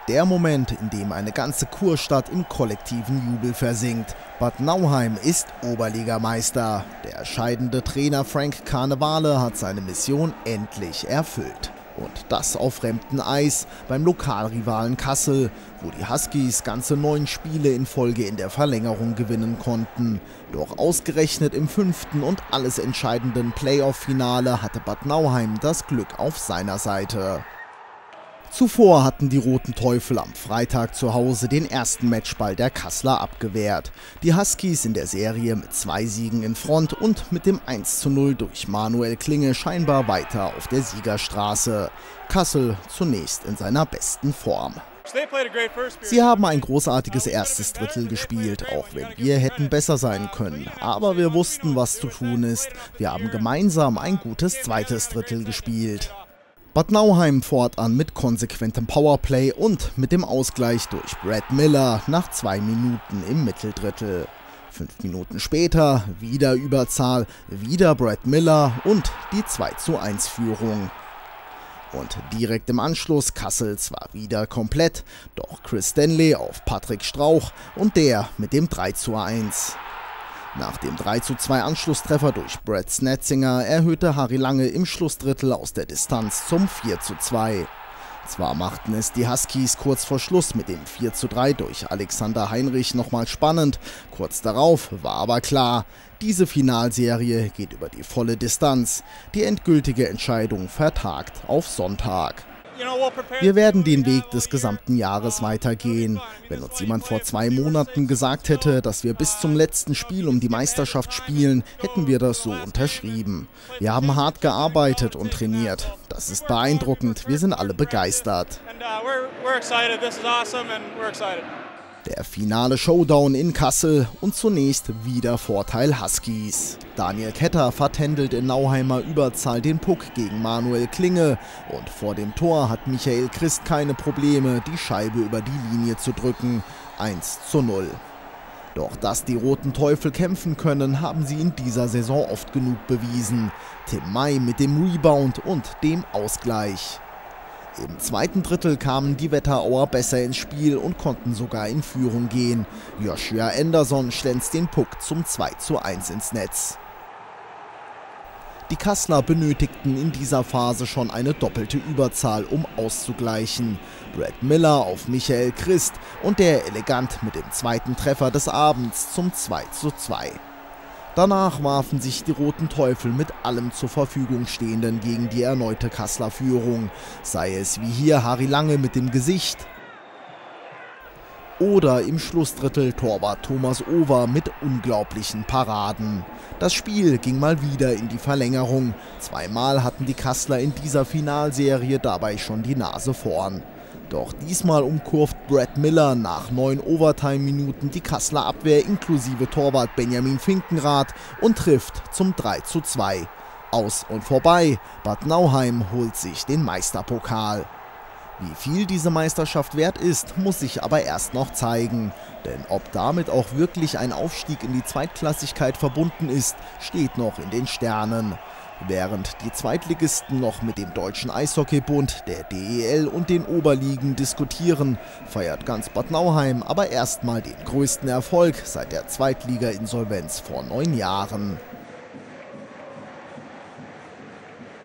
Der Moment, in dem eine ganze Kurstadt im kollektiven Jubel versinkt. Bad Nauheim ist Oberligameister. Der scheidende Trainer Frank Carnevale hat seine Mission endlich erfüllt. Und das auf fremdem Eis beim Lokalrivalen Kassel, wo die Huskies ganze 9 Spiele in Folge in der Verlängerung gewinnen konnten. Doch ausgerechnet im 5. und alles entscheidenden Playoff-Finale hatte Bad Nauheim das Glück auf seiner Seite. Zuvor hatten die Roten Teufel am Freitag zu Hause den ersten Matchball der Kasseler abgewehrt. Die Huskies in der Serie mit 2 Siegen in Front und mit dem 1:0 durch Manuel Klinge scheinbar weiter auf der Siegerstraße. Kassel zunächst in seiner besten Form. Sie haben ein großartiges erstes Drittel gespielt, auch wenn wir hätten besser sein können. Aber wir wussten, was zu tun ist. Wir haben gemeinsam ein gutes zweites Drittel gespielt. Bad Nauheim fortan mit konsequentem Powerplay und mit dem Ausgleich durch Brad Miller nach 2 Minuten im Mitteldrittel. 5 Minuten später wieder Überzahl, wieder Brad Miller und die 2:1-Führung. Und direkt im Anschluss Kassel zwar wieder komplett, doch Chris Stanley auf Patrick Strauch und der mit dem 3:1. Nach dem 3:2 Anschlusstreffer durch Brad Snetzinger erhöhte Harry Lange im Schlussdrittel aus der Distanz zum 4:2. Zwar machten es die Huskies kurz vor Schluss mit dem 4:3 durch Alexander Heinrich nochmal spannend, kurz darauf war aber klar, diese Finalserie geht über die volle Distanz, die endgültige Entscheidung vertagt auf Sonntag. Wir werden den Weg des gesamten Jahres weitergehen. Wenn uns jemand vor 2 Monaten gesagt hätte, dass wir bis zum letzten Spiel um die Meisterschaft spielen, hätten wir das so unterschrieben. Wir haben hart gearbeitet und trainiert. Das ist beeindruckend. Wir sind alle begeistert. Der finale Showdown in Kassel und zunächst wieder Vorteil Huskies. Daniel Ketter vertändelt in Nauheimer Überzahl den Puck gegen Manuel Klinge und vor dem Tor hat Michael Christ keine Probleme, die Scheibe über die Linie zu drücken. 1:0. Doch dass die Roten Teufel kämpfen können, haben sie in dieser Saison oft genug bewiesen. Tim May mit dem Rebound und dem Ausgleich. Im zweiten Drittel kamen die Wetterauer besser ins Spiel und konnten sogar in Führung gehen. Joshua Anderson schlänzt den Puck zum 2:1 ins Netz. Die Kasseler benötigten in dieser Phase schon eine doppelte Überzahl, um auszugleichen. Brad Miller auf Michael Christ und der elegant mit dem zweiten Treffer des Abends zum 2:2. Danach warfen sich die Roten Teufel mit allem zur Verfügung Stehenden gegen die erneute Kasseler Führung, sei es wie hier Harry Lange mit dem Gesicht oder im Schlussdrittel Torwart Thomas Over mit unglaublichen Paraden. Das Spiel ging mal wieder in die Verlängerung. 2-mal hatten die Kasseler in dieser Finalserie dabei schon die Nase vorn. Doch diesmal umkurvt Brad Miller nach 9 Overtime-Minuten die Kasseler Abwehr inklusive Torwart Benjamin Finkenrath und trifft zum 3:2. Aus und vorbei, Bad Nauheim holt sich den Meisterpokal. Wie viel diese Meisterschaft wert ist, muss sich aber erst noch zeigen. Denn ob damit auch wirklich ein Aufstieg in die Zweitklassigkeit verbunden ist, steht noch in den Sternen. Während die Zweitligisten noch mit dem Deutschen Eishockeybund, der DEL und den Oberligen diskutieren, feiert ganz Bad Nauheim aber erstmal den größten Erfolg seit der Zweitliga-Insolvenz vor 9 Jahren.